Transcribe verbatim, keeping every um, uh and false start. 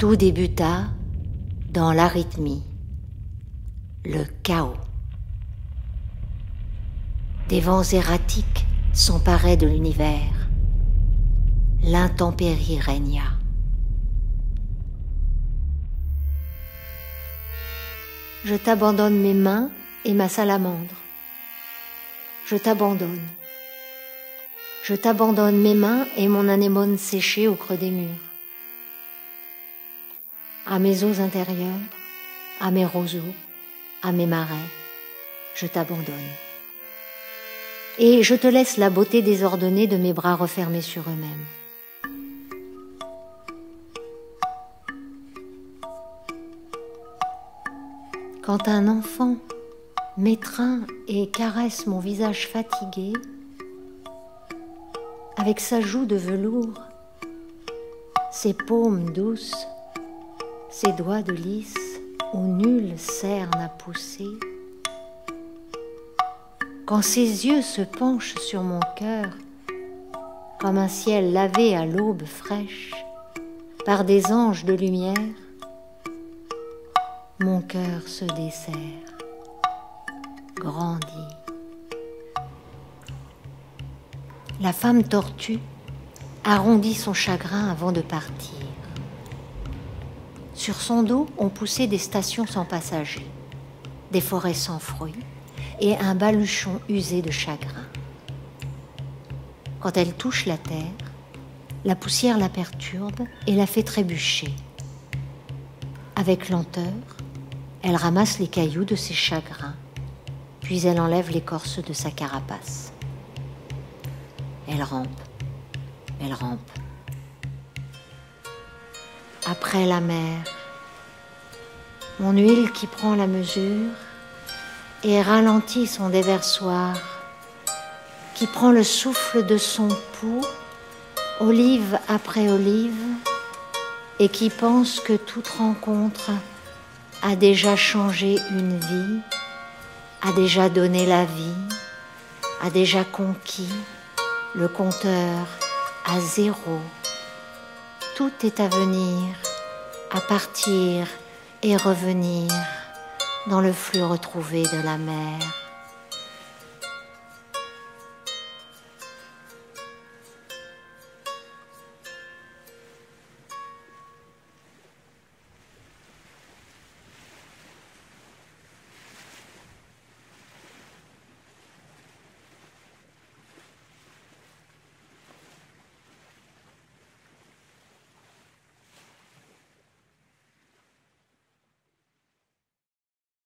Tout débuta dans l'arythmie, le chaos. Des vents erratiques s'emparaient de l'univers. L'intempérie régna. Je t'abandonne mes mains et ma salamandre. Je t'abandonne. Je t'abandonne mes mains et mon anémone séchée au creux des murs. À mes eaux intérieures, à mes roseaux, à mes marais, je t'abandonne. Et je te laisse la beauté désordonnée de mes bras refermés sur eux-mêmes. Quand un enfant m'étreint et caresse mon visage fatigué, avec sa joue de velours, ses paumes douces, ses doigts de lys où nulle cerne n'a poussé, quand ses yeux se penchent sur mon cœur comme un ciel lavé à l'aube fraîche par des anges de lumière, mon cœur se desserre, grandit. La femme tortue arrondit son chagrin avant de partir. Sur son dos, on poussait des stations sans passagers, des forêts sans fruits et un baluchon usé de chagrin. Quand elle touche la terre, la poussière la perturbe et la fait trébucher. Avec lenteur, elle ramasse les cailloux de ses chagrins, puis elle enlève l'écorce de sa carapace. Elle rampe, elle rampe. Après la mer, mon huile qui prend la mesure et ralentit son déversoir, qui prend le souffle de son pouls, olive après olive, et qui pense que toute rencontre a déjà changé une vie, a déjà donné la vie, a déjà conquis le compteur à zéro. Tout est à venir, à partir et revenir dans le flux retrouvé de la mer.